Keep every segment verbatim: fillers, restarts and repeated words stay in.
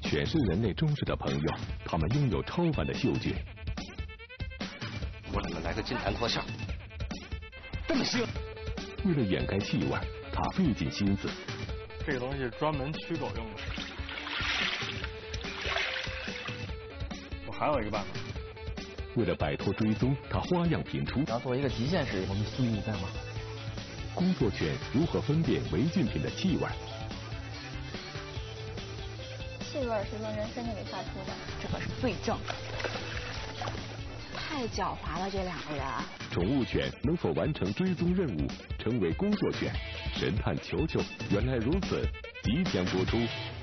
犬是人类忠实的朋友，它们拥有超凡的嗅觉。 我给你们来个金坛脱壳，这么腥！ 为了掩盖气味，它费尽心思。 这个东西专门驱狗用的。我还有一个办法。 为了摆脱追踪，它花样频出。 然后作为一个极限实验，我们肆意在吗？ 工作犬如何分辨违禁品的气味？ 气味是从人身体里发出的， 这可是罪证。太狡猾了，这两个人。 宠物犬能否完成追踪任务，成为工作犬？神探球球，原来如此，即将播出。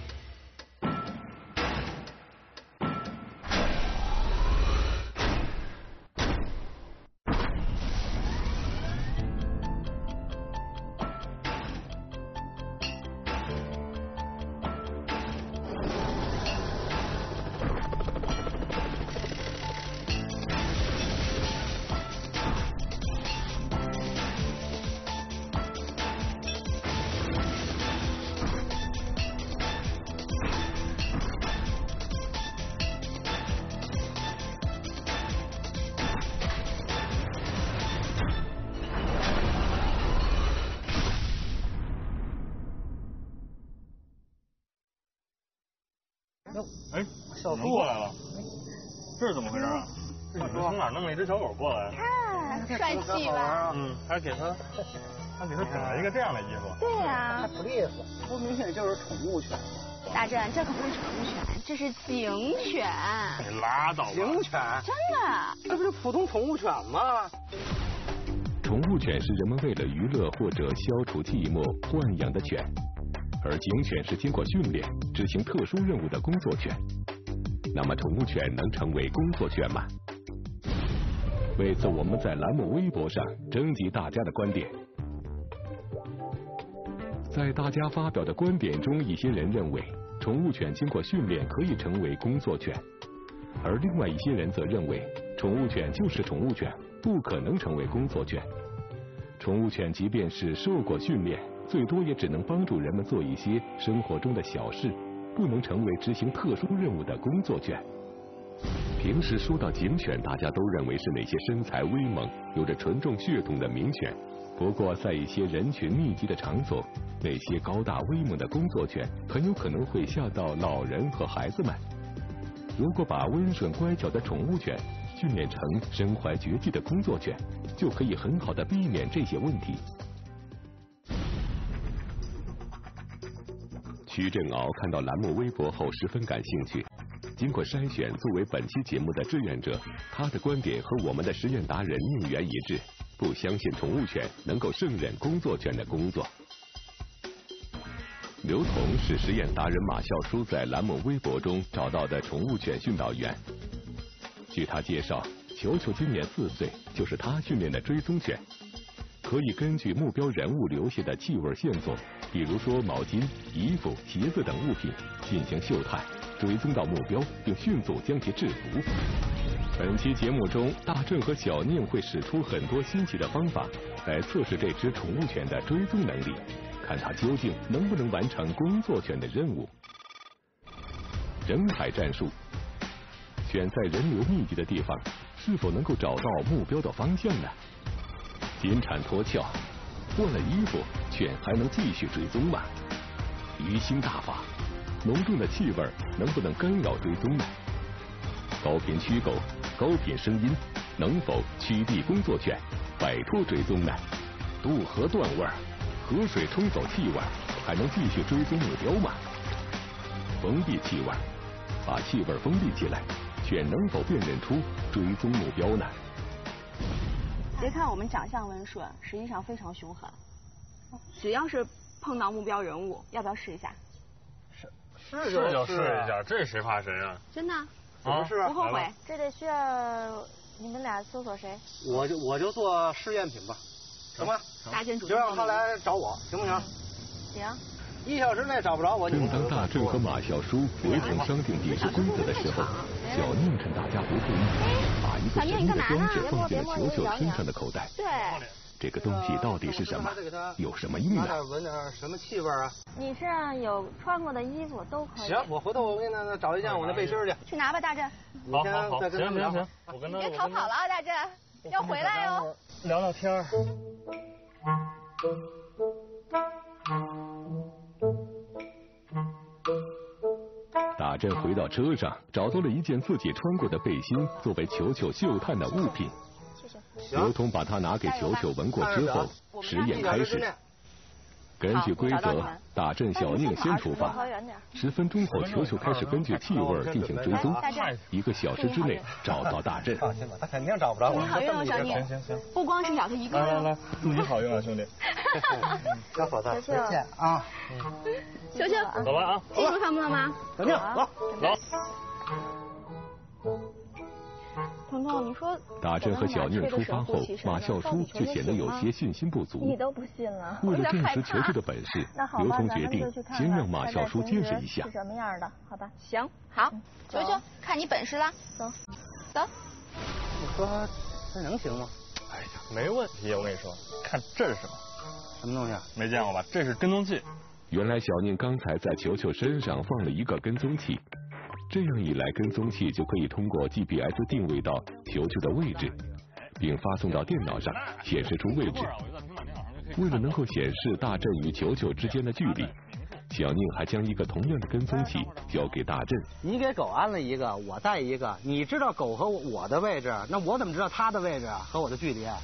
哎，小猪过来了，这是怎么回事啊？这你们从哪弄了一只小狗过来？ 看，帅气吧？ 嗯，还给他，还给他整了一个这样的衣服。 对呀， 还不利索，不明显就是宠物犬。 大正，这可不是宠物犬，这是警犬。 你拉倒吧！ 警犬？ 真的？ 这不是普通宠物犬吗？ 宠物犬是人们为了娱乐或者消除寂寞豢养的犬。而警犬是经过训练、执行特殊任务的工作犬。那么，宠物犬能成为工作犬吗？为此，我们在栏目微博上征集大家的观点。在大家发表的观点中，一些人认为宠物犬经过训练可以成为工作犬，而另外一些人则认为宠物犬就是宠物犬，不可能成为工作犬。宠物犬即便是受过训练，最多也只能帮助人们做一些生活中的小事，不能成为执行特殊任务的工作犬。平时说到警犬，大家都认为是那些身材威猛、有着纯种血统的名犬。不过，在一些人群密集的场所，那些高大威猛的工作犬很有可能会吓到老人和孩子们。如果把温顺乖巧的宠物犬训练成身怀绝技的工作犬，就可以很好的避免这些问题。曲振鳌看到栏目微博后十分感兴趣，经过筛选，作为本期节目的志愿者，他的观点和我们的实验达人宁远一致，不相信宠物犬能够胜任工作犬的工作。刘彤是实验达人马笑书在栏目微博中找到的宠物犬训导员。据他介绍，球球今年四岁，就是他训练的追踪犬，可以根据目标人物留下的气味线索，比如说毛巾、衣服、鞋子等物品，进行嗅探，追踪到目标，并迅速将其制服。本期节目中，大正和小宁会使出很多新奇的方法来测试这只宠物犬的追踪能力，看它究竟能不能完成工作犬的任务。人海战术，犬在人流密集的地方，是否能够找到目标的方向呢？金蝉脱壳，换了衣服，犬还能继续追踪吗？鱼腥大法，浓重的气味能不能干扰追踪呢？高频驱狗，高频声音能否驱避工作犬，摆脱追踪呢？渡河断味，河水冲走气味，还能继续追踪目标吗？封闭气味，把气味封闭起来，犬能否辨认出追踪目标呢？ 别看我们长相温顺，实际上非常凶狠。只要是碰到目标人物，要不要试一下？ 是是就试一下，这谁怕谁啊？ 真的？ 啊， 不后悔。 这得需要你们俩搜索谁？ 我就我就做试验品吧，行吗？ 大正主就让他来找我，行不行？ 行。 一小时内找不着我， 正当大正和马笑书协同商定比试规则的时候，小宁趁大家不注意，把一个神秘的装置放进了球球身上的口袋。 对。 这个东西到底是什么？有什么用呢？ 闻点什么气味啊？ 你身上有穿过的衣服都可以。 行，我回头我给你那找一件我那背心去。 去拿吧，大振。 好好好，行行行， 我跟他。别逃跑了啊，大振，要回来哟。 聊聊天儿。 大振回到车上，找到了一件自己穿过的背心，作为球球嗅探的物品。刘通把它拿给球球闻过之后，实验开始。根据规则，大振、小宁先出发。十分钟后，球球开始根据气味进行追踪。一个小时之内找到大振。 放心吧，他肯定找不着我。 你好运哦，小宁。 行行行， 不光是咬他一个。 来来来，祝你好运啊，兄弟。 小伙子，再见啊！ 球球， 走了啊！ 记住他们了吗？ 小宁，走走。 彤彤，你说大振和小宁出发后，马笑书却显得有些信心不足。 你都不信了。 为了证实球球的本事，刘通决定先让马笑书见识一下。 是什么样的？好吧。 行，好，球球，看你本事了。 走， 走。 你说这能行吗？ 哎呀，没问题，我跟你说，看这是什么？ 什么东西啊？ 没见过吧？这是跟踪器。 原来小宁刚才在球球身上放了一个跟踪器。这样一来，跟踪器就可以通过 G P S 定位到球球的位置，并发送到电脑上，显示出位置。为了能够显示大振与球球之间的距离，小宁还将一个同样的跟踪器交给大振。 你给狗安了一个，我带一个，你知道狗和我的位置，那我怎么知道它的位置和我的距离？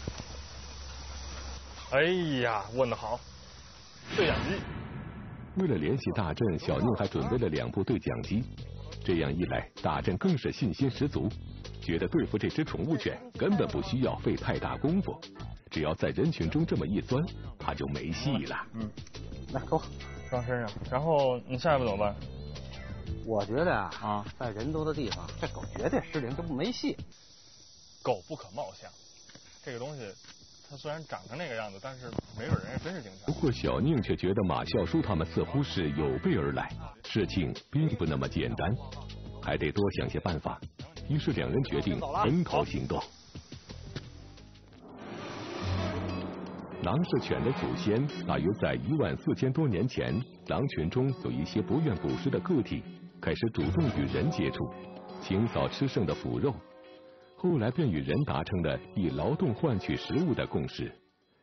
哎呀，问得好，对讲机。 为了联系大振，小宁还准备了两部对讲机。这样一来，大振更是信心十足，觉得对付这只宠物犬根本不需要费太大功夫，只要在人群中这么一钻，他就没戏了。 嗯， 来，给我装身上。然后你下一步怎么办？ 我觉得啊， 啊， 在人多的地方，这狗绝对失灵，就没戏。 狗不可貌相，这个东西。它虽然长成那个样子，但是没准人家真是警察。 不过小宁却觉得马笑书他们似乎是有备而来，事情并不那么简单，还得多想些办法。于是两人决定分头行动。狼是犬的祖先，大约在一万四千多年前，狼群中有一些不愿捕食的个体，开始主动与人接触，清扫吃剩的腐肉。后来便与人达成了以劳动换取食物的共识。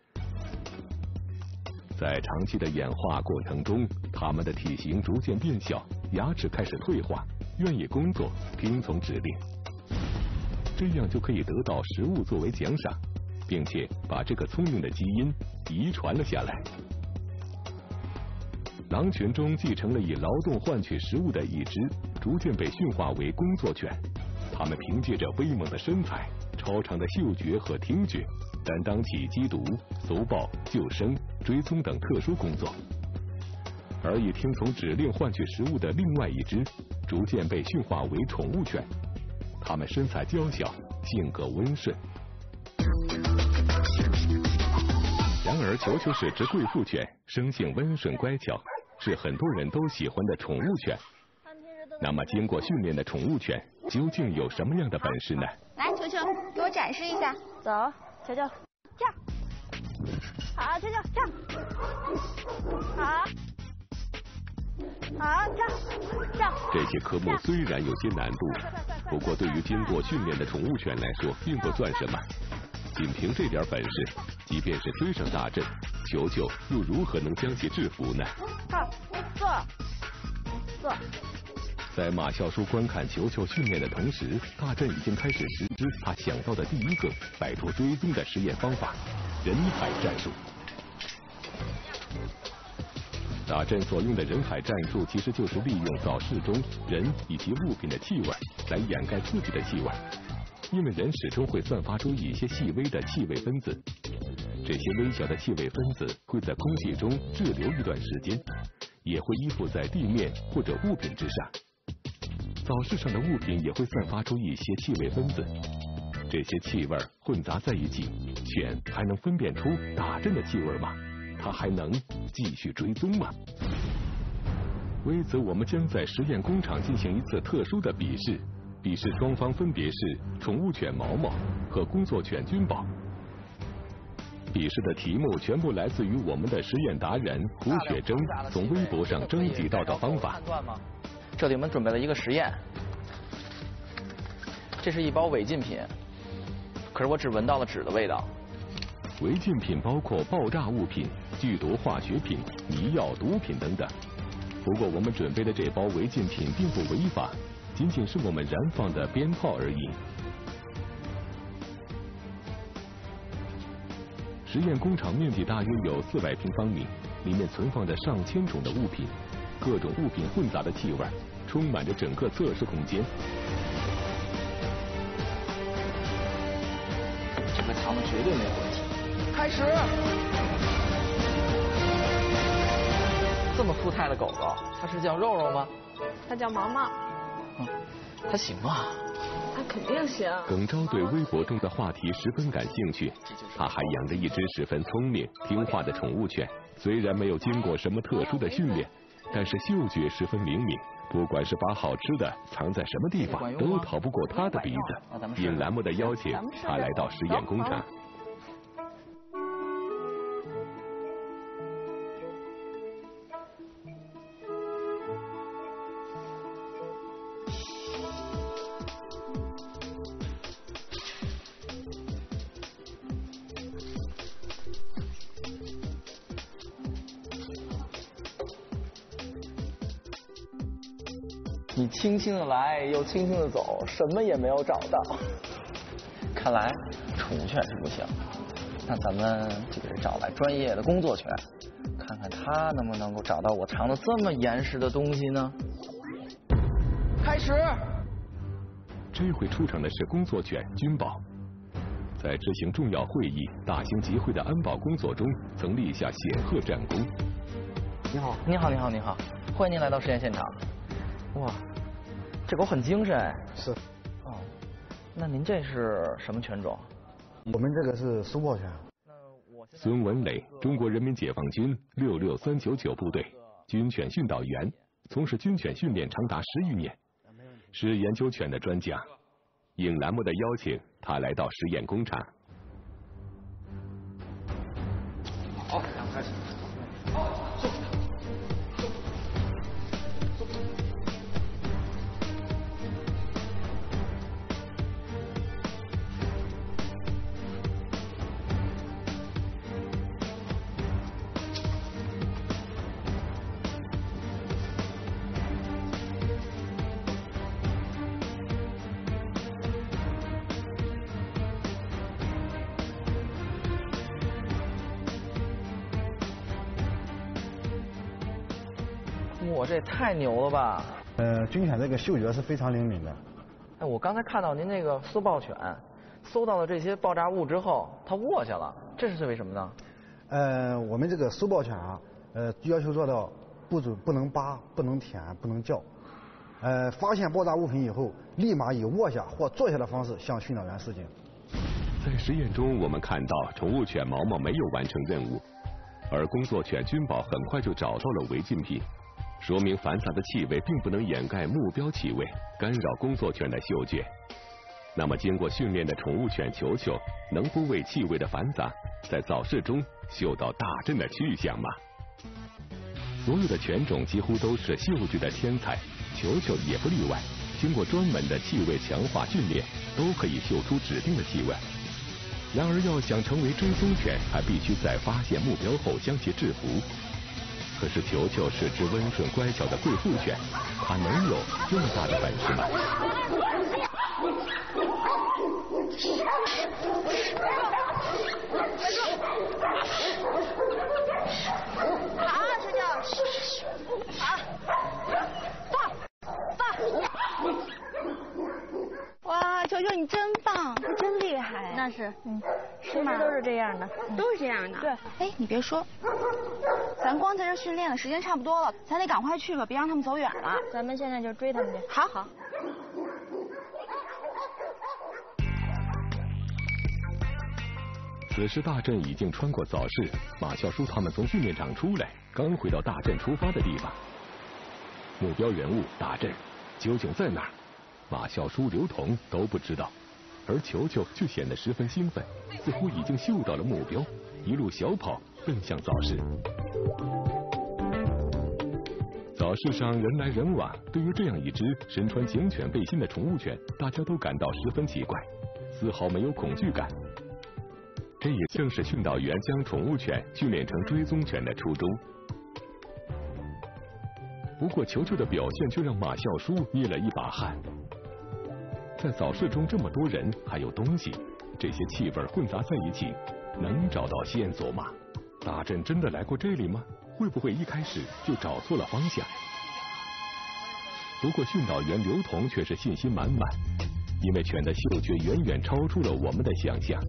在长期的演化过程中，它们的体型逐渐变小，牙齿开始退化，愿意工作，听从指令，这样就可以得到食物作为奖赏，并且把这个聪明的基因遗传了下来。狼群中继承了以劳动换取食物的一支，逐渐被驯化为工作犬。他们凭借着威猛的身材、超长的嗅觉和听觉，担当起缉毒、搜捕、救生、追踪等特殊工作。而以听从指令换取食物的另外一只，逐渐被驯化为宠物犬。它们身材娇小，性格温顺。然而，球球是只贵妇犬，生性温顺乖巧，是很多人都喜欢的宠物犬。那么，经过训练的宠物犬究竟有什么样的本事呢？ 来，球球，给我展示一下。 走，球球，这样。好，球球，这样。好。好，这样，这样。 这些科目虽然有些难度，不过对于经过训练的宠物犬来说，并不算什么。仅凭这点本事，即便是追上大振，球球又如何能将其制服呢？ 好，坐，坐。 在马笑书观看球球训练的同时，大振已经开始实施他想到的第一个摆脱追踪的实验方法——人海战术。大振所用的人海战术，其实就是利用早市中人以及物品的气味来掩盖自己的气味，因为人始终会散发出一些细微的气味分子，这些微小的气味分子会在空气中滞留一段时间，也会依附在地面或者物品之上。早市上的物品也会散发出一些气味分子，这些气味混杂在一起，犬还能分辨出大振的气味吗？它还能继续追踪吗？为此，我们将在实验工厂进行一次特殊的比试，比试双方分别是宠物犬毛毛和工作犬君宝。 比试的题目全部来自于我们的实验达人胡雪征从微博上征集到的方法。 这里我们准备了一个实验，这是一包违禁品，可是我只闻到了纸的味道。 违禁品包括爆炸物品、剧毒化学品、迷药、毒品等等。不过我们准备的这包违禁品并不违法，仅仅是我们燃放的鞭炮而已。实验工厂面积大约有四百平方米，里面存放着上千种的物品，各种物品混杂的气味，充满着整个测试空间。 这个藏的绝对没有问题。开始。这么富态的狗狗，它是叫肉肉吗？ 它叫毛毛。 嗯，它行吗？ 它肯定行。 耿昭对微博中的话题十分感兴趣，他还养着一只十分聪明听话的宠物犬，虽然没有经过什么特殊的训练，但是嗅觉十分灵敏，不管是把好吃的藏在什么地方，都逃不过他的鼻子。应栏目的邀请，他来到实验工厂。 你轻轻的来，又轻轻的走，什么也没有找到。看来宠物犬是不行，那咱们就得找来专业的工作犬，看看它能不能够找到我藏的这么严实的东西呢？开始。 这回出场的是工作犬君宝，在执行重要会议、大型集会的安保工作中，曾立下显赫战功。 你好，你好，你好，你好，欢迎您来到实验现场。哇，这狗很精神。 是。 哦，那您这是什么犬种？ 我们这个是苏豹犬。 孙文磊，中国人民解放军六六三九九部队军犬训导员，从事军犬训练长达十余年，是研究犬的专家。应栏目的邀请，他来到实验工厂。 好，开始。 我这也太牛了吧！ 呃，军犬这个嗅觉是非常灵敏的。 哎，我刚才看到您那个搜豹犬，搜到了这些爆炸物之后，它卧下了，这是为什么呢？ 呃，我们这个搜豹犬啊，呃，要求做到不准不能扒、不能舔、不能叫。呃，发现爆炸物品以后，立马以卧下或坐下的方式向训导员示警。 在实验中，我们看到宠物犬毛毛没有完成任务，而工作犬君宝很快就找到了违禁品。说明繁杂的气味并不能掩盖目标气味，干扰工作犬的嗅觉。那么经过训练的宠物犬球球，能不为气味的繁杂，在早市中嗅到大阵的去向吗？所有的犬种几乎都是嗅觉的天才，球球也不例外。经过专门的气味强化训练，都可以嗅出指定的气味。然而要想成为追踪犬，还必须在发现目标后将其制服。可是球球是只温顺乖巧的贵妇犬，它能有这么大的本事吗？ 好，球球，好，放放。哇，球球你真棒，你真厉害。那是，嗯，是吗？都是这样的，都是这样的。对，哎，你别说，咱光在这训练的时间差不多了，咱得赶快去吧，别让他们走远了。咱们现在就追他们去。好好。 此时大阵已经穿过早市，马笑书他们从训练场出来，刚回到大阵出发的地方。目标人物大阵究竟在哪儿？马笑书、刘同都不知道。 而球球却显得十分兴奋，似乎已经嗅到了目标，一路小跑奔向早市。早市上人来人往，对于这样一只身穿警犬背心的宠物犬，大家都感到十分奇怪，丝毫没有恐惧感。这也正是训导员将宠物犬训练成追踪犬的初衷。不过球球的表现却让马孝书捏了一把汗。在早市中这么多人，还有东西，这些气味混杂在一起，能找到线索吗？大镇真的来过这里吗？会不会一开始就找错了方向？不过训导员刘同却是信心满满，因为犬的嗅觉远远超出了我们的想象。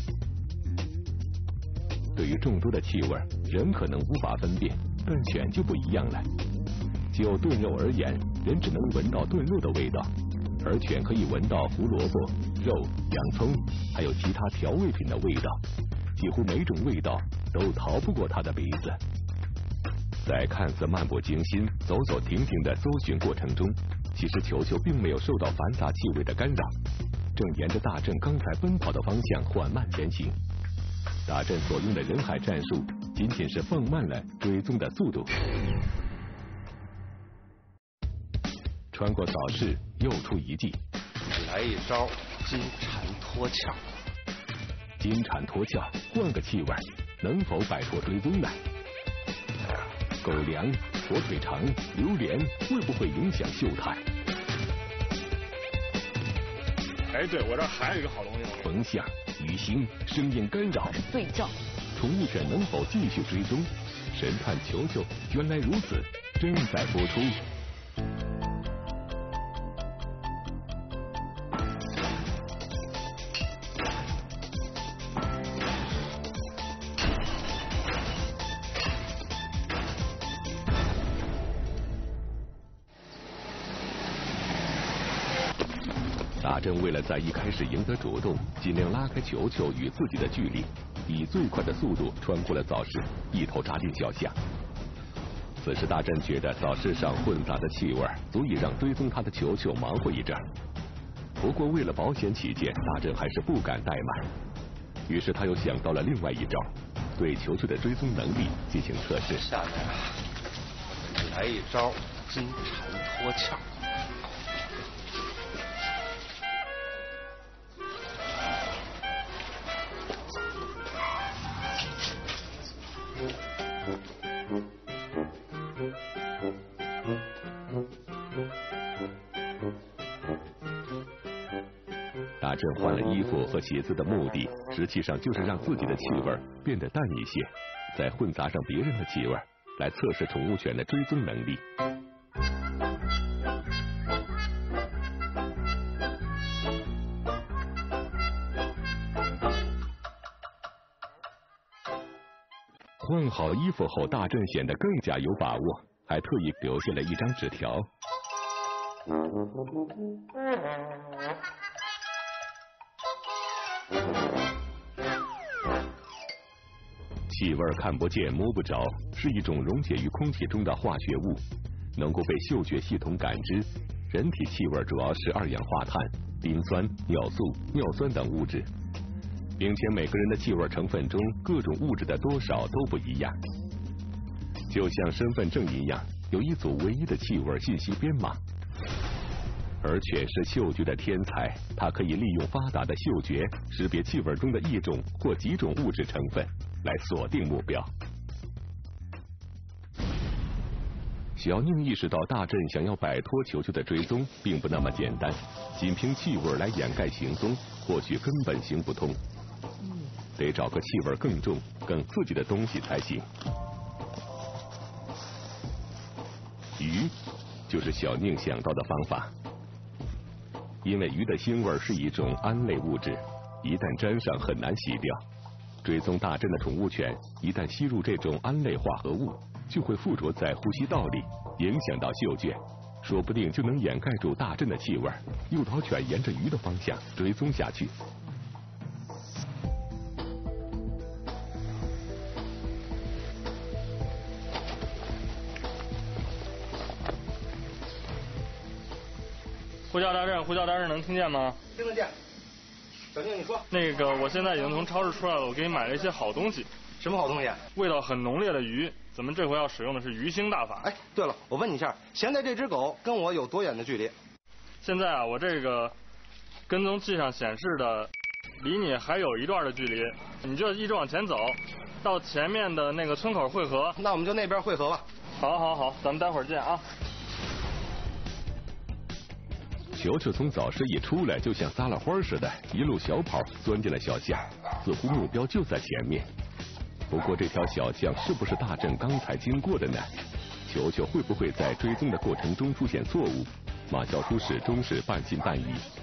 对于众多的气味，人可能无法分辨，但犬就不一样了。就炖肉而言，人只能闻到炖肉的味道，而犬可以闻到胡萝卜、肉、洋葱，还有其他调味品的味道，几乎每种味道都逃不过它的鼻子。在看似漫不经心、走走停停的搜寻过程中，其实球球并没有受到繁杂气味的干扰，正沿着大镇刚才奔跑的方向缓慢前行。大镇所用的人海战术，仅仅是放慢了追踪的速度。穿过早市，又出一计， 来一招金蝉脱壳。 金蝉脱壳，换个气味，能否摆脱追踪呢？狗粮、火腿肠、榴莲会不会影响嗅探？ 哎，对，我这还有一个好东西。 风向、雨星、声音干扰， 对症。 宠物犬能否继续追踪？神探球球原来如此，正在播出。大镇为了在一开始赢得主动，尽量拉开球球与自己的距离，以最快的速度穿过了早市，一头扎进小巷。此时大镇觉得早市上混杂的气味足以让追踪他的球球忙活一阵。不过为了保险起见，大镇还是不敢怠慢。于是他又想到了另外一招，对球球的追踪能力进行测试。 下面来一招金蝉脱壳。 大镇换了衣服和鞋子的目的，实际上就是让自己的气味变得淡一些，再混杂上别人的气味，来测试宠物犬的追踪能力。换好衣服后，大镇显得更加有把握，还特意留下了一张纸条。气味看不见摸不着，是一种溶解于空气中的化学物，能够被嗅觉系统感知。人体气味主要是二氧化碳、磷酸、尿素、尿酸等物质，并且每个人的气味成分中各种物质的多少都不一样。就像身份证一样，有一组唯一的气味信息编码。而犬是嗅觉的天才，它可以利用发达的嗅觉识别气味中的一种或几种物质成分，来锁定目标。小宁意识到大镇想要摆脱球球的追踪并不那么简单，仅凭气味来掩盖行踪或许根本行不通，得找个气味更重更刺激的东西才行。鱼就是小宁想到的方法，因为鱼的腥味是一种胺类物质，一旦沾上很难洗掉。追踪大镇的宠物犬一旦吸入这种胺类化合物，就会附着在呼吸道里，影响到嗅觉，说不定就能掩盖住大镇的气味，诱导犬沿着鱼的方向追踪下去。 呼叫大镇，呼叫大镇，能听见吗？ 听得见。 小静，你说。 那个，我现在已经从超市出来了，我给你买了一些好东西。 什么好东西？ 味道很浓烈的鱼，咱们这回要使用的是鱼腥大法。 哎，对了，我问你一下，现在这只狗跟我有多远的距离？ 现在啊，我这个跟踪器上显示的，离你还有一段的距离，你就一直往前走，到前面的那个村口汇合。 那我们就那边汇合吧。 好，好，好，咱们待会儿见啊。 球球从早市一出来，就像撒了欢似的，一路小跑钻进了小巷，似乎目标就在前面。不过这条小巷是不是大镇刚才经过的呢？球球会不会在追踪的过程中出现错误？马小叔始终是半信半疑。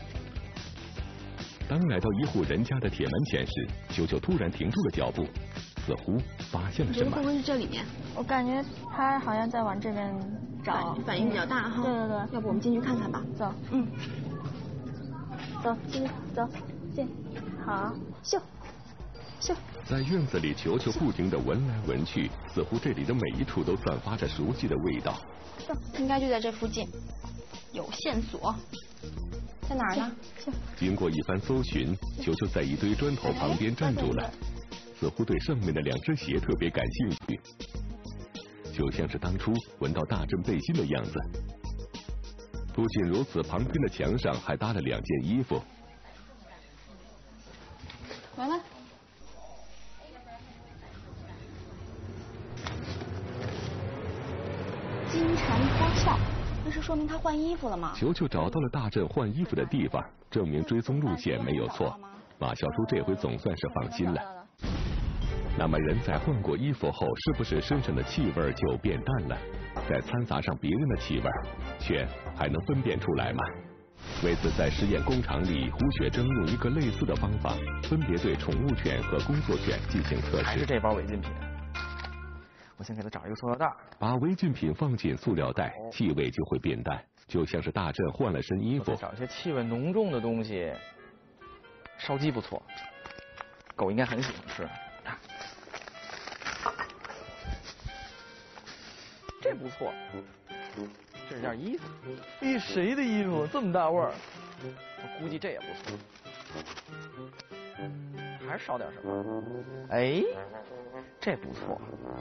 当来到一户人家的铁门前时，球球突然停住了脚步，似乎发现了什么。 会不会是这里面？ 我感觉他好像在往这边找， 反应比较大哈。 对对对， 要不我们进去看看吧？ 走，嗯，走，进去，走，进，好，咻，咻。 在院子里，球球不停地闻来闻去，似乎这里的每一处都散发着熟悉的味道。 应该就在这附近，有线索。在哪儿呢？ 经过一番搜寻，球球在一堆砖头旁边站住了，似乎对上面的两只鞋特别感兴趣，就像是当初闻到大镇背心的样子。不仅如此，旁边的墙上还搭了两件衣服。 来了。金蝉脱壳，那是说明他换衣服了吗？ 球球找到了大镇换衣服的地方，证明追踪路线没有错。马小叔这回总算是放心了。那么人在换过衣服后，是不是身上的气味就变淡了？再掺杂上别人的气味，犬还能分辨出来吗？为此，在实验工厂里，胡雪征用一个类似的方法，分别对宠物犬和工作犬进行测试。 还是这包违禁品。我先给它找一个塑料袋， 把违禁品放进塑料袋，气味就会变淡，就像是大镇换了身衣服。 找一些气味浓重的东西，烧鸡不错，狗应该很喜欢吃。这不错，这是件衣服。咦，谁的衣服这么大味儿？我估计这也不错。嗯，还是少点什么？哎，这不错。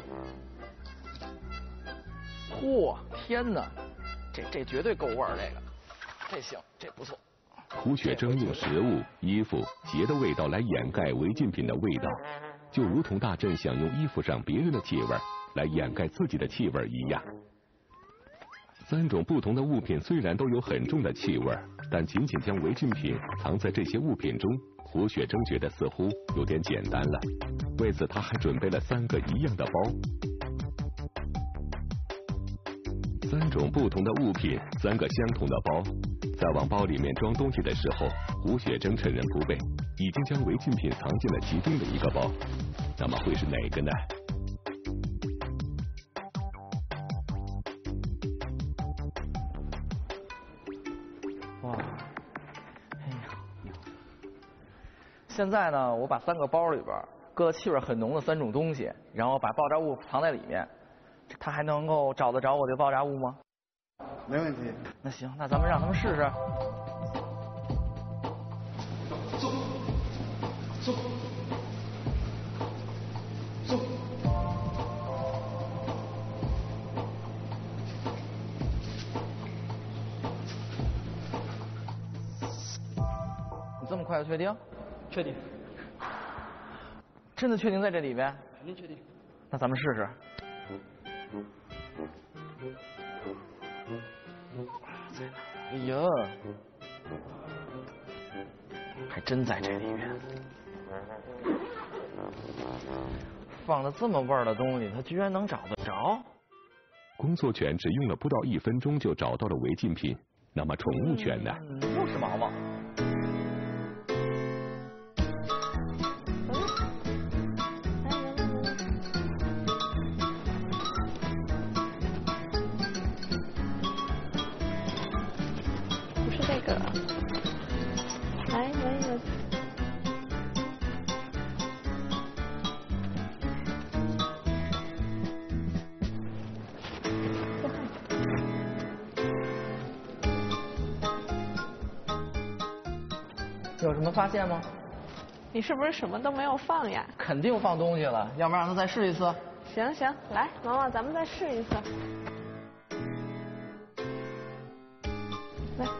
嚯，天哪，这这绝对够味儿，这个，这行，这不错。 胡雪征用食物、衣服、鞋的味道来掩盖违禁品的味道，就如同大镇想用衣服上别人的气味来掩盖自己的气味一样。三种不同的物品虽然都有很重的气味，但仅仅将违禁品藏在这些物品中，胡雪征觉得似乎有点简单了。为此，他还准备了三个一样的包。三种不同的物品，三个相同的包。在往包里面装东西的时候，胡雪征趁人不备，已经将违禁品藏进了其中的一个包。那么会是哪个呢？ 哇，哎呀，现在呢，我把三个包里边搁气味很浓的三种东西，然后把爆炸物藏在里面，他还能够找得着我这爆炸物吗？ 没问题。 那行，那咱们让他们试试。 走，走，走。 你这么快就确定？ 确定。 真的确定在这里边？ 肯定确定。 那咱们试试。哎呀，还真在这里面。放了这么味儿的东西，他居然能找得着？ 工作犬只用了不到一分钟就找到了违禁品，那么宠物犬呢？ 嗯、又是毛毛。有什么发现吗？ 你是不是什么都没有放呀？ 肯定放东西了，要不然让他再试一次。 行行，来，毛毛，咱们再试一次。来，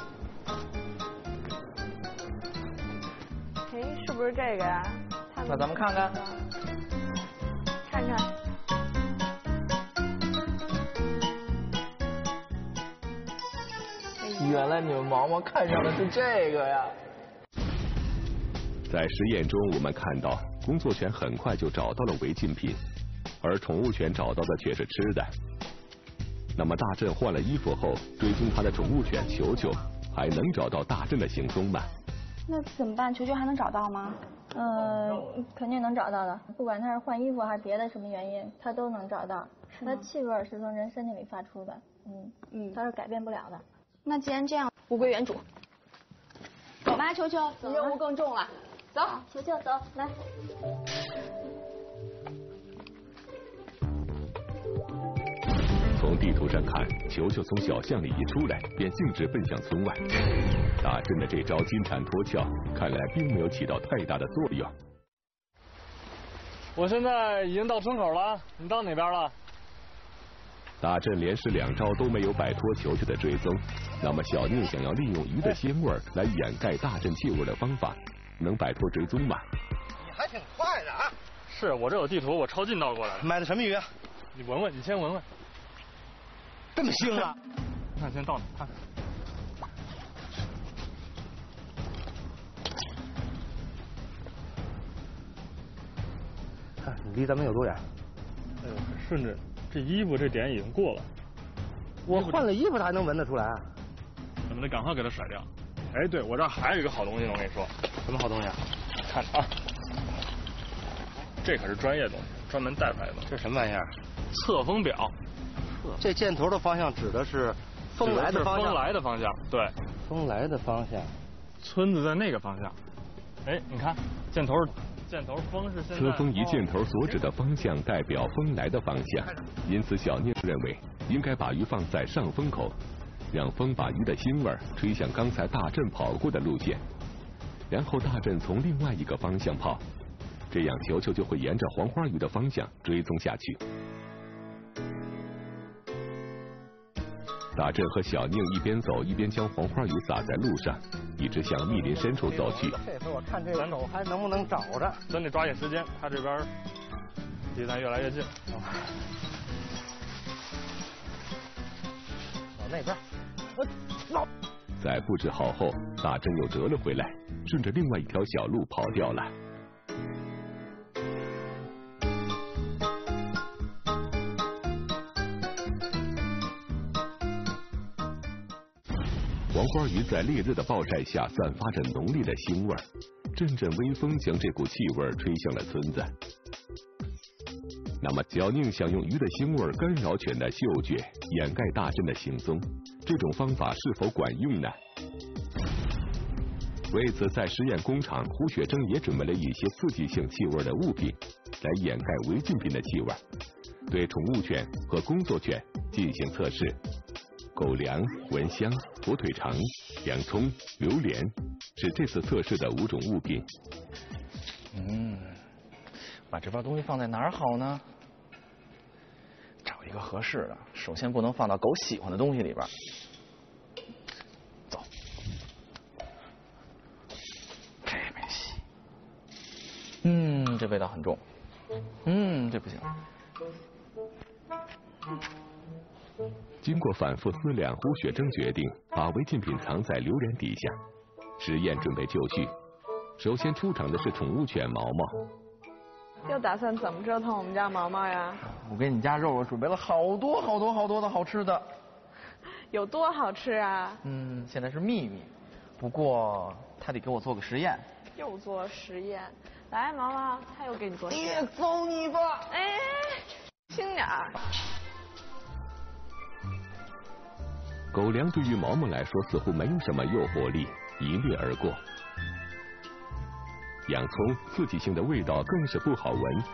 哎，是不是这个呀？ 那咱们看看， 看看。 原来你们毛毛看上的是这个呀！ 在实验中，我们看到工作犬很快就找到了违禁品，而宠物犬找到的却是吃的。那么大振换了衣服后，追踪他的宠物犬球球，还能找到大振的行踪吗？ 那怎么办？球球还能找到吗？ 嗯，肯定能找到的，不管他是换衣服还是别的什么原因，他都能找到。它气味是从人身体里发出的，嗯嗯，它是改变不了的。 那既然这样，物归原主。走吧，球球，你任务更重了。走， 球球走，来。 从地图上看，球球从小巷里一出来，便径直奔向村外。大振的这招金蝉脱壳，看来并没有起到太大的作用。 我现在已经到村口了，你到哪边了？ 大振连试两招都没有摆脱球球的追踪，那么小宁想要利用鱼的鲜味来掩盖大振气味的方法，能摆脱追踪吗？ 你还挺快的啊！ 是我这有地图，我超近道过来的。 买的什么鱼啊？ 你闻闻，你先闻闻。 这么腥啊！ 你看先到哪看看。 看你离咱们有多远？ 哎呦，顺着这衣服这点已经过了。 我换了衣服，它还能闻得出来？ 咱们得赶快给它甩掉。哎，对，我这儿还有一个好东西呢，我跟你说。 什么好东西啊？ 看啊，这可是专业东西，专门带出来的。 这什么玩意儿？ 侧风表。 这箭头的方向指的是风来的方向。 风来的方向，对。 风来的方向。 村子在那个方向。哎，你看，箭头，箭头风是现在。 侧风仪箭头所指的方向代表风来的方向，因此小宁认为应该把鱼放在上风口，让风把鱼的腥味吹向刚才大振跑过的路线，然后大振从另外一个方向跑，这样球球就会沿着黄花鱼的方向追踪下去。大振和小宁一边走一边将黄花鱼撒在路上，一直向密林深处走去。 这回我看这个狗还能不能找着？ 咱得抓紧时间，它这边离咱越来越近。 往那边。 我在布置好后，大振又折了回来，顺着另外一条小路跑掉了。黄花鱼在烈日的暴晒下散发着浓烈的腥味，阵阵微风将这股气味吹向了村子。那么小宁想用鱼的腥味干扰犬的嗅觉，掩盖大振的行踪，这种方法是否管用呢？为此，在实验工厂，胡雪征也准备了一些刺激性气味的物品，来掩盖违禁品的气味，对宠物犬和工作犬进行测试。狗粮、蚊香、火腿肠、洋葱、榴莲是这次测试的五种物品。 嗯，把这包东西放在哪儿好呢？找一个合适的，首先不能放到狗喜欢的东西里边。走，这没戏。嗯，这味道很重。嗯，这不行。 经过反复思量，胡雪征决定把违禁品藏在榴莲底下。实验准备就绪，首先出场的是宠物犬毛毛。 又打算怎么折腾我们家毛毛呀？ 我给你家肉肉准备了好多好多好多的好吃的。 有多好吃啊？ 嗯，现在是秘密，不过他得给我做个实验。 又做实验？来，毛毛，他又给你做实验。 别走你吧！ 哎，轻点儿。 狗粮对于毛毛来说似乎没有什么诱惑力，一掠而过。洋葱刺激性的味道更是不好闻。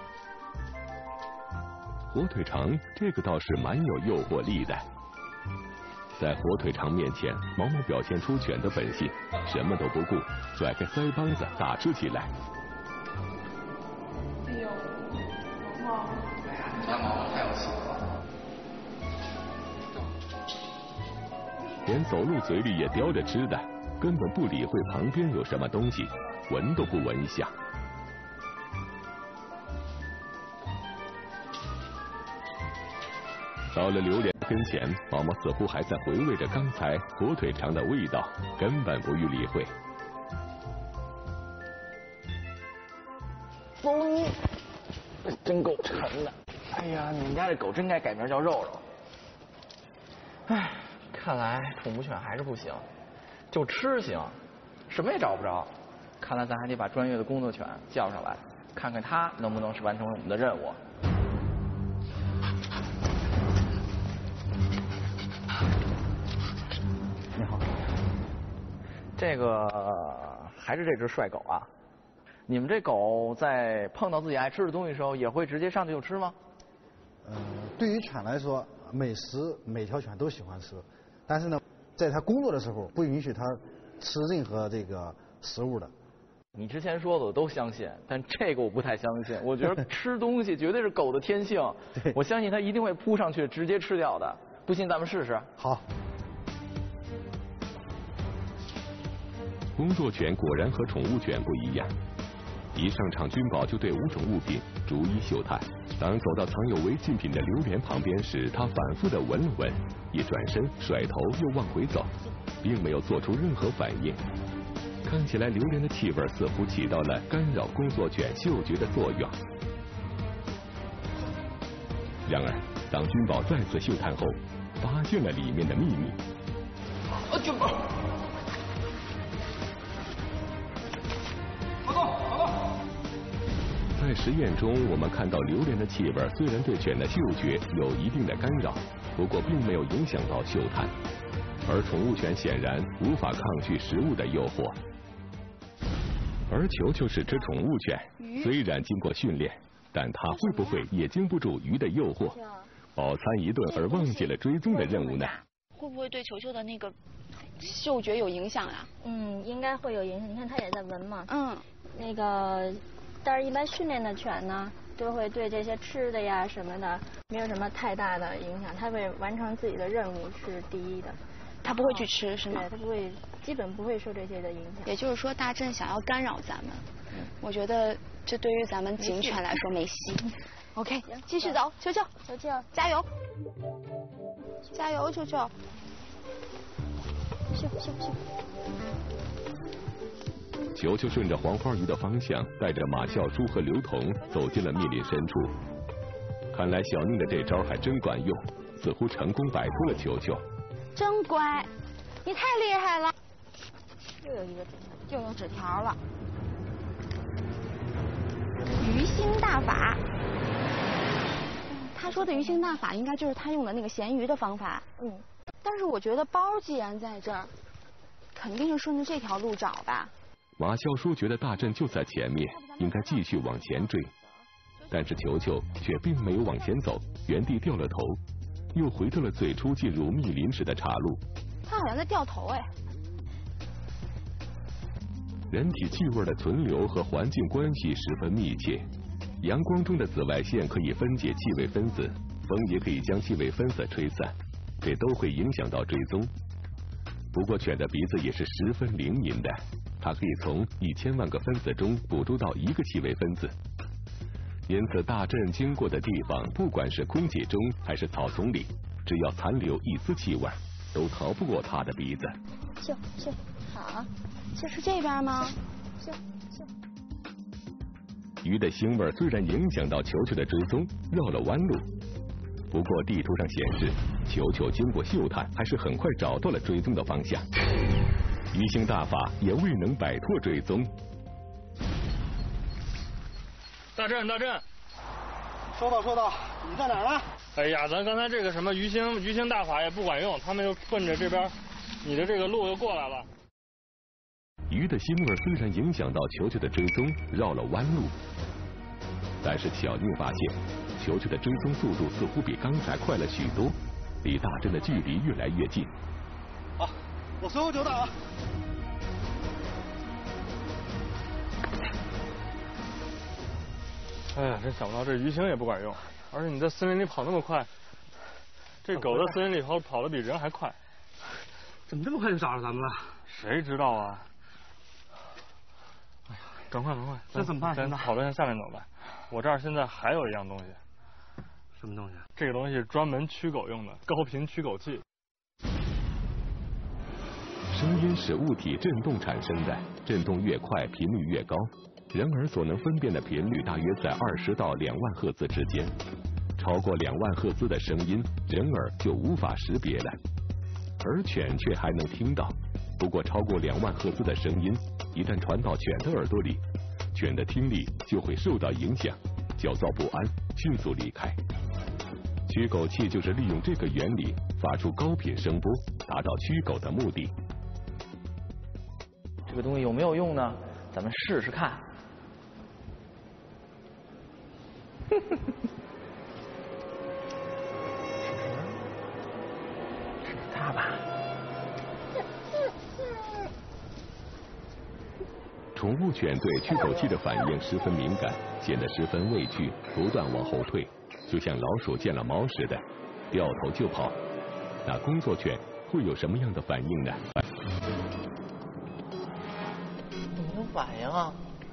火腿肠这个倒是蛮有诱惑力的。 在火腿肠面前，毛毛表现出犬的本性，什么都不顾，甩开腮帮子大吃起来。 哎呦，毛毛， 哎呀，你家毛毛太有戏了。 连走路嘴里也叼着吃的，根本不理会旁边有什么东西，闻都不闻一下。到了榴莲跟前，毛毛似乎还在回味着刚才火腿肠的味道，根本不予理会。 走你！真够沉的。哎呀，你们家这狗真该改名叫肉肉。哎，看来宠物犬还是不行，就吃行，什么也找不着。看来咱还得把专业的工作犬叫上来，看看它能不能是完成我们的任务。你好，这个还是这只帅狗啊？你们这狗在碰到自己爱吃的东西的时候，也会直接上去就吃吗？ 嗯、呃，对于犬来说，美食每条犬都喜欢吃，但是呢，在它工作的时候，不允许它吃任何这个食物的。 你之前说的我都相信，但这个我不太相信。我觉得吃东西绝对是狗的天性，我相信它一定会扑上去直接吃掉的。不信咱们试试。 好。 工作犬果然和宠物犬不一样，一上场君宝就对五种物品逐一嗅探。当走到藏有违禁品的榴莲旁边时，他反复的闻了闻，一转身甩头又往回走，并没有做出任何反应。看起来榴莲的气味似乎起到了干扰工作犬嗅觉的作用。然而，当君宝再次嗅探后，发现了里面的秘密。 啊，君宝！好动，好动！ 在实验中，我们看到榴莲的气味虽然对犬的嗅觉有一定的干扰，不过并没有影响到嗅探。而宠物犬显然无法抗拒食物的诱惑。而球球是只宠物犬，虽然经过训练，但它会不会也经不住鱼的诱惑，饱餐一顿而忘记了追踪的任务呢？ 会不会对球球的那个嗅觉有影响啊？ 嗯，应该会有影响。你看它也在闻嘛。 嗯。 那个，但是一般训练的犬呢，都会对这些吃的呀什么的没有什么太大的影响，它会完成自己的任务是第一的。 他不会去吃是吗？ 对，他不会，基本不会受这些的影响。 也就是说，大阵想要干扰咱们，嗯、我觉得这对于咱们警犬来说没戏。OK， 继续走，球球， 球球， 加油，加油，球球。 咻咻咻！ 球球顺着黄花鱼的方向，带着马笑珠和刘同走进了密林深处。看来小宁的这招还真管用，似乎成功摆脱了球球。 真乖，你太厉害了！ 又有一个纸条， 又有纸条了。鱼腥大法，他说的鱼腥大法应该就是他用的那个咸鱼的方法。嗯，但是我觉得包既然在这儿，肯定是顺着这条路找吧。 马笑叔觉得大阵就在前面，应该继续往前追，但是球球却并没有往前走，原地掉了头。又回到了最初进入密林时的岔路。 他好像在掉头哎。 人体气味的存留和环境关系十分密切，阳光中的紫外线可以分解气味分子，风也可以将气味分子吹散，这都会影响到追踪。不过犬的鼻子也是十分灵敏的，它可以从一千万个分子中捕捉到一个气味分子。因此，大阵经过的地方，不管是空气中还是草丛里，只要残留一丝气味，都逃不过它的鼻子。 嗅嗅，好， 这是这边吗？ 嗅嗅。 鱼的腥味虽然影响到球球的追踪，绕了弯路，不过地图上显示，球球经过嗅探，还是很快找到了追踪的方向。鱼腥大法也未能摆脱追踪。 大阵，大阵， 收到，收到，你在哪儿呢？ 哎呀，咱刚才这个什么鱼腥鱼腥大法也不管用，他们又奔着这边你的这个路又过来了。 鱼的腥味虽然影响到球球的追踪，绕了弯路，但是小宁发现球球的追踪速度似乎比刚才快了许多， 离大阵的距离越来越近。 好，我随后就到啊。 哎呀，真想不到这鱼腥也不管用，而且你在森林里跑那么快，这狗在森林里跑跑得比人还快。 怎么这么快就找着咱们了？ 谁知道啊？哎呀，赶快赶快！ 那怎么办？ 咱跑到下面走吧。我这儿现在还有一样东西。 什么东西？ 这个东西专门驱狗用的，高频驱狗器。 声音是物体振动产生的，振动越快，频率越高。人耳所能分辨的频率大约在二十到两万赫兹之间，超过两万赫兹的声音，人耳就无法识别了。而犬却还能听到，不过超过两万赫兹的声音，一旦传到犬的耳朵里，犬的听力就会受到影响，焦躁不安，迅速离开。驱狗器就是利用这个原理，发出高频声波，达到驱狗的目的。 这个东西有没有用呢？咱们试试看。试试它吧。 宠物犬对驱狗器的反应十分敏感，显得十分畏惧，不断往后退，就像老鼠见了猫似的，掉头就跑。那工作犬会有什么样的反应呢？ 怎么有反应啊？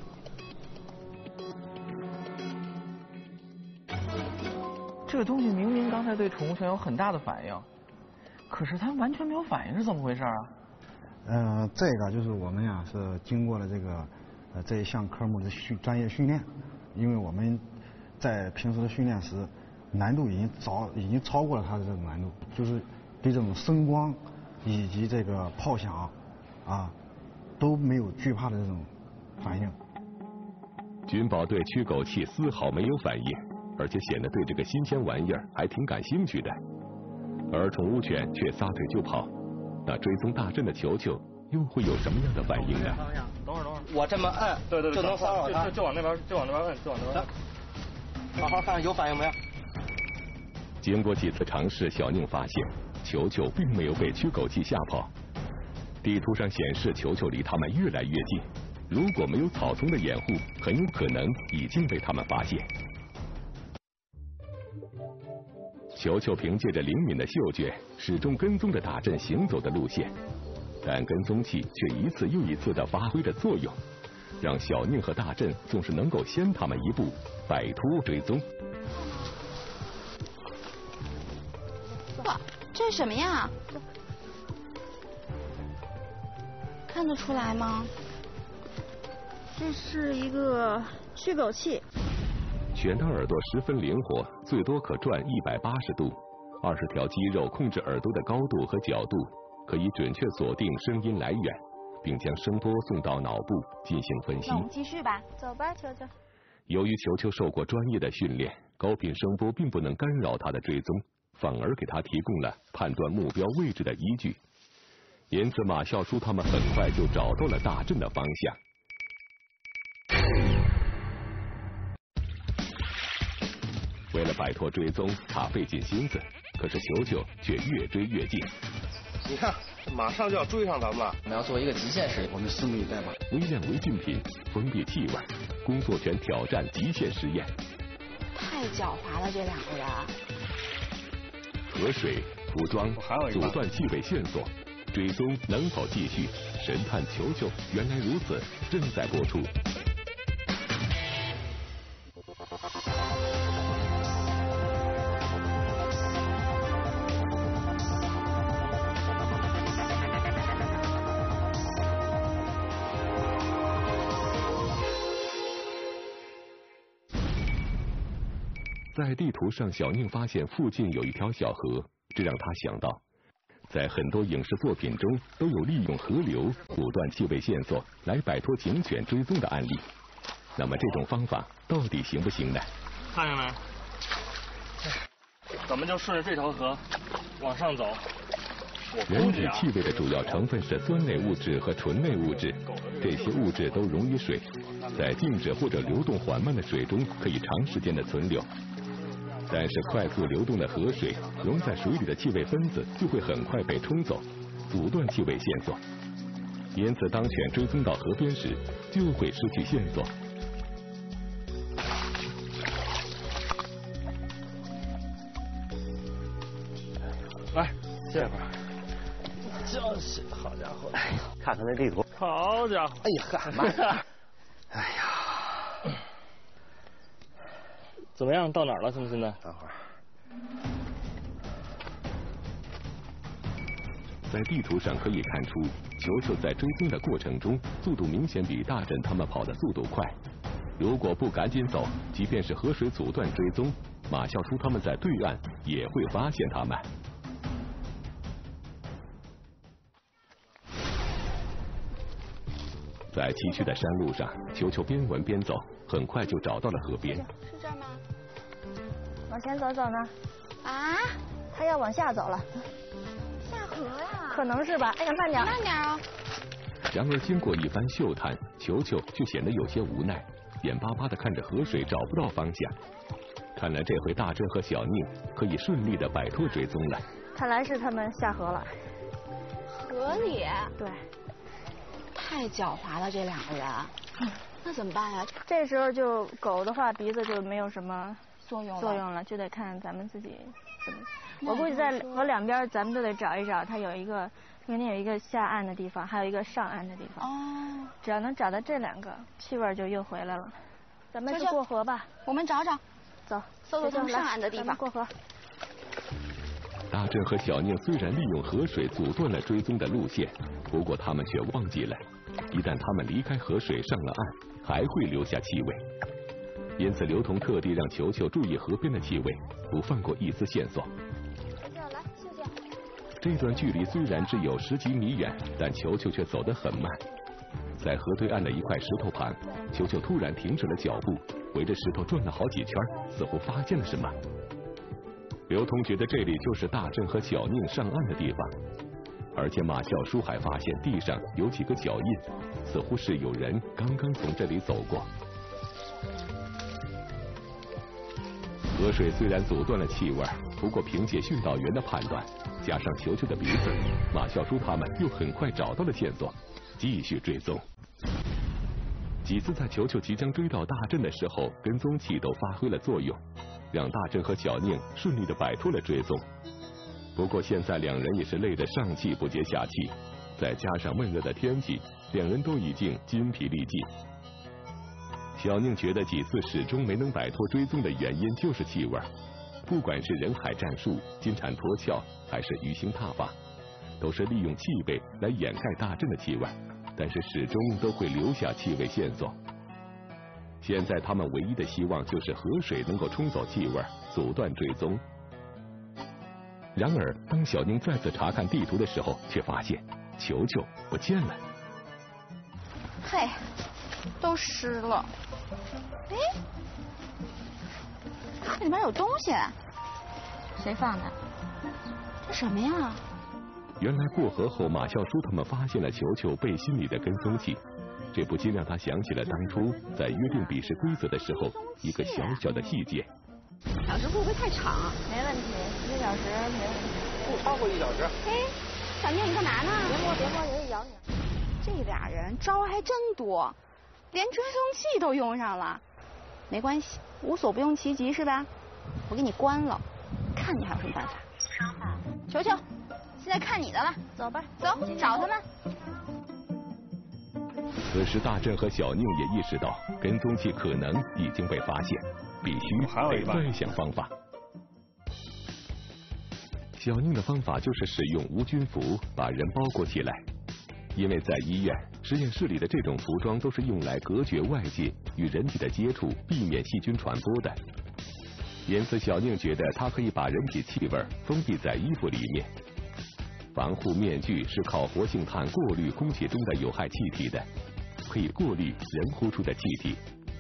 这个东西明明刚才对宠物犬有很大的反应，可是它完全没有反应，是怎么回事啊？ 呃，这个就是我们呀是经过了这个呃这一项科目的训专业训练，因为我们在平时的训练时难度已经早已经超过了它的这种难度，就是对这种声光以及这个炮响啊都没有惧怕的这种反应。 君宝对驱狗器丝毫没有反应，而且显得对这个新鲜玩意儿还挺感兴趣的，而宠物犬却撒腿就跑。那追踪大阵的球球又会有什么样的反应呢？ 等会儿等会儿， 我这么摁， 对对对， 就能骚扰它， 就就往那边，就往那边摁，就往那边摁。好好看有反应没有？ 经过几次尝试，小宁发现球球并没有被驱狗器吓跑。地图上显示球球离他们越来越近，如果没有草丛的掩护，很有可能已经被他们发现。球球凭借着灵敏的嗅觉，始终跟踪着大阵行走的路线，但跟踪器却一次又一次地发挥着作用，让小宁和大阵总是能够先他们一步，摆脱追踪。 哇，这是什么呀？看得出来吗？ 这是一个驱狗器。 犬的耳朵十分灵活，最多可转一百八十度，二十条肌肉控制耳朵的高度和角度，可以准确锁定声音来源，并将声波送到脑部进行分析。 那我们继续吧， 走吧，球球。 由于球球受过专业的训练，高频声波并不能干扰他的追踪，反而给他提供了判断目标位置的依据。因此，马笑书他们很快就找到了大阵的方向。为了摆脱追踪，他费尽心思，可是球球却越追越近。 你看，马上就要追上咱们了。 我们要做一个极限实验， 我们拭目以待吧。 微量违禁品，封闭气味，工作犬挑战极限实验。 太狡猾了，这两个人。 河水、服装、阻断气味线索，追踪能否继续？神探球球，原来如此，正在播出。在地图上，小宁发现附近有一条小河，这让他想到，在很多影视作品中都有利用河流阻断气味线索来摆脱警犬追踪的案例。那么这种方法到底行不行呢？ 看见没？咱们就顺着这条河往上走。 人体气味的主要成分是酸类物质和醇类物质，这些物质都溶于水，在静止或者流动缓慢的水中可以长时间的存留。 但是快速流动的河水溶在水里的气味分子就会很快被冲走，阻断气味线索。因此，当犬追踪到河边时，就会失去线索。 来，歇会儿。 就是，好家伙！哎呀，看看那地图。 好家伙！ 哎呀，干嘛？哎呀， 怎么样？到哪儿了？现在现在？ 等会儿。 在地图上可以看出，球球在追踪的过程中，速度明显比大振他们跑的速度快。如果不赶紧走，即便是河水阻断追踪，马笑叔他们在对岸也会发现他们。在崎岖的山路上，球球边闻边走，很快就找到了河边。 是这儿吗？ 往前走走呢。 啊？ 他要往下走了。 下河呀？ 可能是吧。哎呀，慢点。 慢点啊！ 然而经过一番嗅探，球球却显得有些无奈，眼巴巴地看着河水，找不到方向。看来这回大振和小宁可以顺利地摆脱追踪了。 看来是他们下河了。 河里？ 对。 太狡猾了，这两个人。嗯，那怎么办呀？ 这时候就狗的话，鼻子就没有什么作用作用了，就得看咱们自己怎么。我估计在河两边，咱们都得找一找，它有一个肯定有一个下岸的地方，还有一个上岸的地方。 哦。 只要能找到这两个，气味就又回来了。咱们去过河吧。 我们找找。 走， 搜搜他们上岸的地方。 过河。 大振和小宁虽然利用河水阻断了追踪的路线，不过他们却忘记了，一旦他们离开河水上了岸，还会留下气味。因此，刘同特地让球球注意河边的气味，不放过一丝线索。 球球来，秀秀。 这段距离虽然只有十几米远，但球球却走得很慢。在河对岸的一块石头旁，球球突然停止了脚步，围着石头转了好几圈，似乎发现了什么。刘同觉得这里就是大振和小宁上岸的地方，而且马笑叔还发现地上有几个脚印，似乎是有人刚刚从这里走过。河水虽然阻断了气味，不过凭借训导员的判断，加上球球的鼻子，马笑叔他们又很快找到了线索，继续追踪。几次在球球即将追到大振的时候，跟踪器都发挥了作用，让大振和小宁顺利的摆脱了追踪。不过现在两人也是累得上气不接下气，再加上闷热的天气，两人都已经筋疲力尽。小宁觉得几次始终没能摆脱追踪的原因就是气味，不管是人海战术、金蝉脱壳还是鱼腥踏法，都是利用气味来掩盖大振的气味，但是始终都会留下气味线索。现在他们唯一的希望就是河水能够冲走气味，阻断追踪。然而当小宁再次查看地图的时候，却发现球球不见了。 嘿，都湿了。哎，这里面有东西。 谁放的？ 这什么呀？ 原来过河后，马笑叔他们发现了球球背心里的跟踪器，这不禁让他想起了当初在约定比试规则的时候一个小小的细节。 小时会不会太长？ 没问题，一个小时没问题。 不超过一小时。 嘿，小宁你干嘛呢？ 别摸别摸，人家咬你。 这俩人招还真多，连追踪器都用上了。没关系，无所不用其极是吧？我给你关了，看你还有什么办法。球球，现在看你的了， 走吧， 走，找他们。 此时大振和小宁也意识到跟踪器可能已经被发现，必须得再想方法。小宁的方法就是使用无菌服把人包裹起来，因为在医院、实验室里的这种服装都是用来隔绝外界与人体的接触，避免细菌传播的。因此，小宁觉得他可以把人体气味封闭在衣服里面。防护面具是靠活性炭过滤空气中的有害气体的，可以过滤人呼出的气体。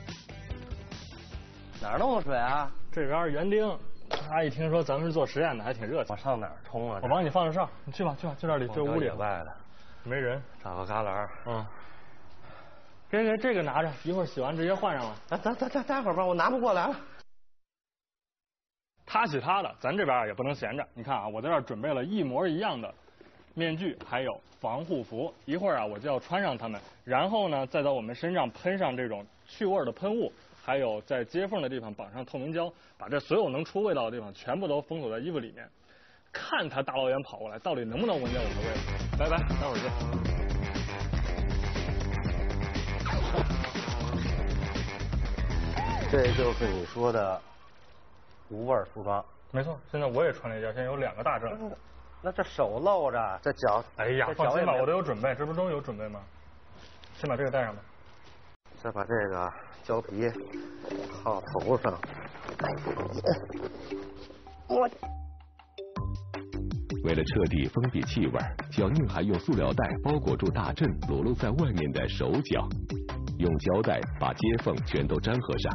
哪儿弄的水啊？ 这边园丁，他一听说咱们是做实验的，还挺热情。 我上哪儿冲啊？ 我帮你放着哨，你去吧去吧，就这里，这屋里。 野外的， 没人， 找个旮旯。 嗯。给给这个拿着，一会儿洗完直接换上了。 啊，等等等，待会儿吧，我拿不过来了。 他洗他的，咱这边也不能闲着。你看啊，我在这儿准备了一模一样的面具，还有防护服。一会儿啊，我就要穿上它们，然后呢，再在我们身上喷上这种去味的喷雾，还有在接缝的地方绑上透明胶，把这所有能出味道的地方全部都封锁在衣服里面。看他大老远跑过来，到底能不能闻见我们的味道？拜拜，待会儿见。 这就是你说的无味服装。 没错，现在我也穿了一件，现在有两个大阵。 那这手露着，这脚…… 哎呀，放心吧，我都有准备，这不都有准备吗？先把这个戴上吧。 再把这个胶皮套头上。我。 为了彻底封闭气味，小宁还用塑料袋包裹住大阵裸露在外面的手脚，用胶带把接缝全都粘合上，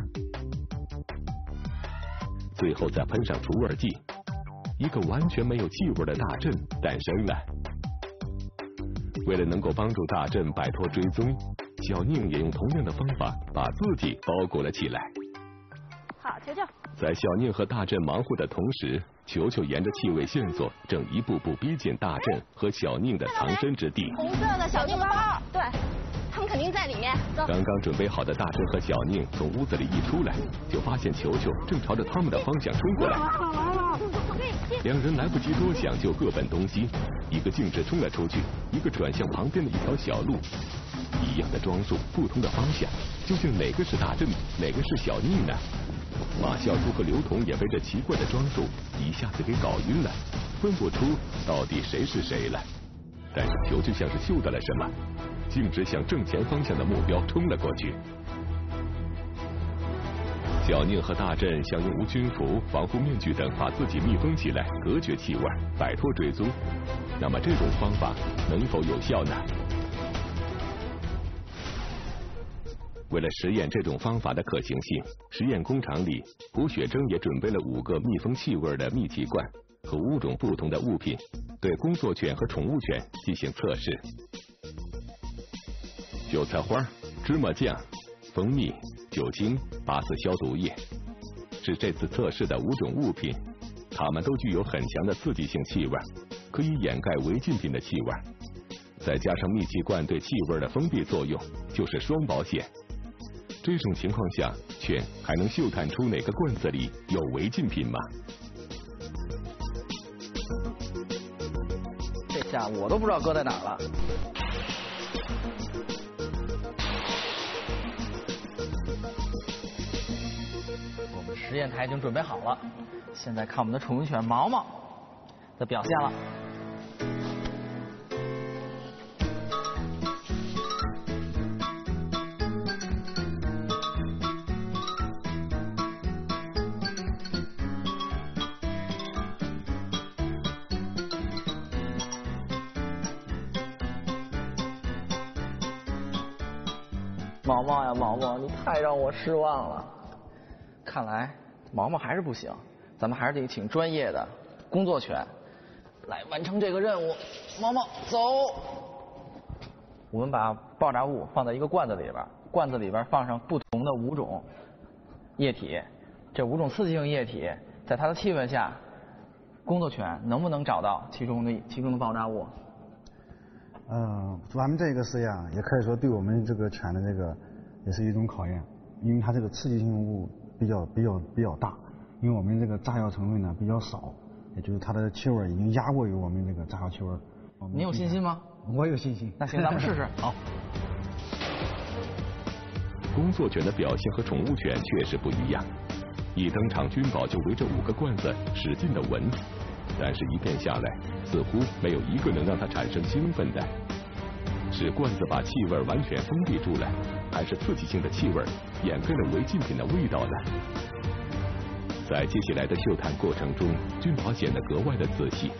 最后再喷上除味剂，一个完全没有气味的大阵诞生了。为了能够帮助大阵摆脱追踪，小宁也用同样的方法把自己包裹了起来。 好，球球。 在小宁和大阵忙活的同时，球球沿着气味线索，正一步步逼近大阵和小宁的藏身之地。 红色的小宁包，对，他们肯定在里面。 刚刚准备好的大阵和小宁从屋子里一出来，就发现球球正朝着他们的方向冲过来。两人来不及多想，就各奔东西，一个径直冲了出去，一个转向旁边的一条小路。一样的装束，不同的方向，究竟哪个是大阵，哪个是小宁呢？马笑珠和刘同也被这奇怪的装束一下子给搞晕了，分不出到底谁是谁了。但是球球像是嗅到了什么，径直向正前方向的目标冲了过去。小宁和大阵想用无菌服、防护面具等把自己密封起来，隔绝气味，摆脱追踪。那么这种方法能否有效呢？为了实验这种方法的可行性，实验工厂里，胡雪征也准备了五个密封气味的密气罐和五种不同的物品，对工作犬和宠物犬进行测试。韭菜花、芝麻酱、蜂蜜、酒精、八四消毒液，是这次测试的五种物品，它们都具有很强的刺激性气味，可以掩盖违禁品的气味。再加上密气罐对气味的封闭作用，就是双保险。这种情况下，犬还能嗅探出哪个罐子里有违禁品吗？ 这下我都不知道搁在哪儿了。我们实验台已经准备好了，现在看我们的宠物犬毛毛的表现了。毛毛呀，毛毛，你太让我失望了。看来毛毛还是不行，咱们还是得请专业的工作犬来完成这个任务。毛毛，走。我们把爆炸物放在一个罐子里边，罐子里边放上不同的五种液体，这五种刺激性液体在它的气味下，工作犬能不能找到其中的其中的爆炸物？ 嗯，咱们这个实验也可以说对我们这个犬的这个也是一种考验，因为它这个刺激性物比较比较比较大，因为我们这个炸药成分呢比较少，也就是它的气味已经压过于我们这个炸药气味。 你有信心吗？ 我有信心。 那行，咱们试试。好。 工作犬的表现和宠物犬确实不一样，一登场君宝就围着五个罐子使劲的闻。但是，一遍下来，似乎没有一个能让它产生兴奋的。是罐子把气味完全封闭住了，还是刺激性的气味掩盖了违禁品的味道呢？在接下来的嗅探过程中，君宝显得格外的仔细。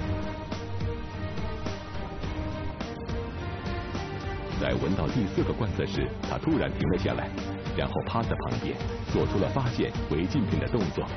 在闻到第四个罐子时，他突然停了下来，然后趴在旁边，做出了发现违禁品的动作。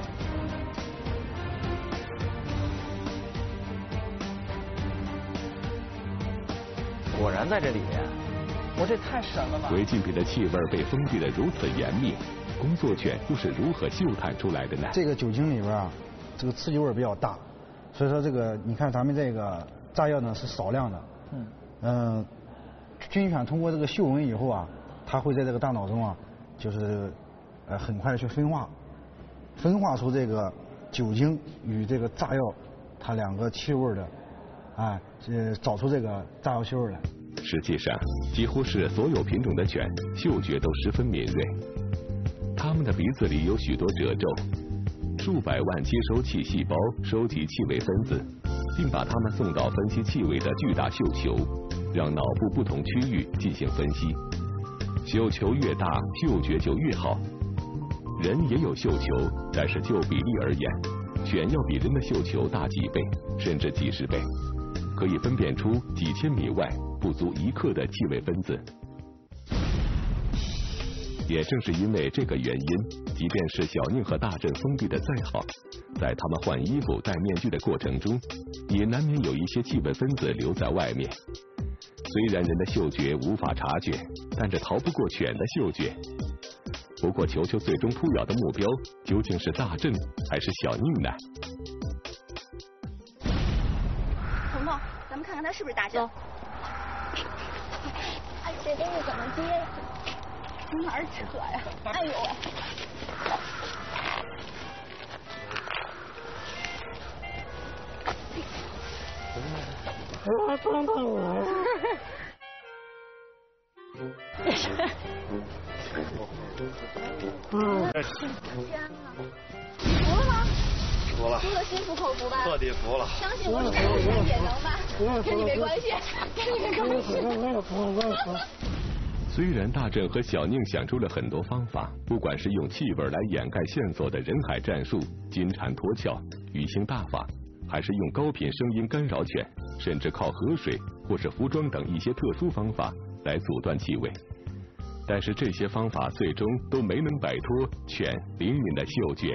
果然在这里面，我这太神了吧！ 违禁品的气味被封闭得如此严密，工作犬又是如何嗅探出来的呢？ 这个酒精里边啊， 这个刺激味比较大，所以说这个你看咱们这个炸药呢是少量的，嗯嗯、呃，军犬通过这个嗅闻以后啊，它会在这个大脑中啊，就是呃很快的去分化，分化出这个酒精与这个炸药它两个气味的，哎呃找出这个炸药气味来。 实际上，几乎是所有品种的犬嗅觉都十分敏锐，它们的鼻子里有许多褶皱，数百万接收器细胞收集气味分子，并把它们送到分析气味的巨大嗅球，让脑部不同区域进行分析。嗅球越大，嗅觉就越好。人也有嗅球，但是就比例而言，犬要比人的嗅球大几倍，甚至几十倍，可以分辨出几千米外不足一克的气味分子。也正是因为这个原因，即便是小宁和大振封闭的再好，在他们换衣服、戴面具的过程中，也难免有一些气味分子留在外面。虽然人的嗅觉无法察觉，但这逃不过犬的嗅觉。不过球球最终扑咬的目标究竟是大振还是小宁呢？ 彤彤，咱们看看他是不是大振。 哎，这东西怎么接呀？ 从哪儿扯呀？哎呦喂！ 我碰碰我。 嗯， 天哪！服了吗？ 服了。 服了，心服口服吧？ 彻底服了。 相信我，你干什么也能吧？跟你没关系，跟你没关系。 没有服，没有服。 虽然大振和小宁想出了很多方法，不管是用气味来掩盖线索的人海战术、金蝉脱壳、鱼腥大法，还是用高频声音干扰犬，甚至靠河水或是服装等一些特殊方法来阻断气味，但是这些方法最终都没能摆脱犬灵敏的嗅觉。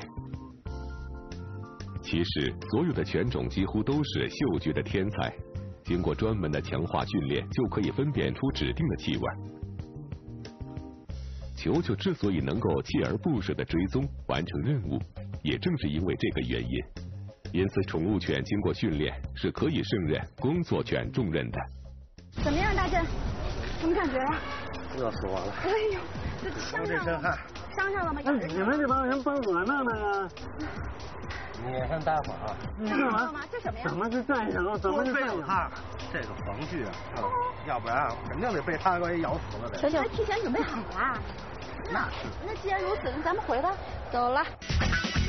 其实，所有的犬种几乎都是嗅觉的天才，经过专门的强化训练，就可以分辨出指定的气味。球球之所以能够锲而不舍地追踪完成任务，也正是因为这个原因。因此，宠物犬经过训练是可以胜任工作犬重任的。 怎么样，大振？什么感觉呀？ 热死我了！ 哎呦，这伤这身汗。 伤上了吗？ 你们这帮人帮我弄的呀？ 你先待会儿啊。 这什么吗？这什么呀？ 怎么是战友？怎么是战友？ 他这个防具啊，要不然肯定得被他给咬死了得。 球球，提前准备好了。 那是。 那既然如此，那咱们回吧。 走了。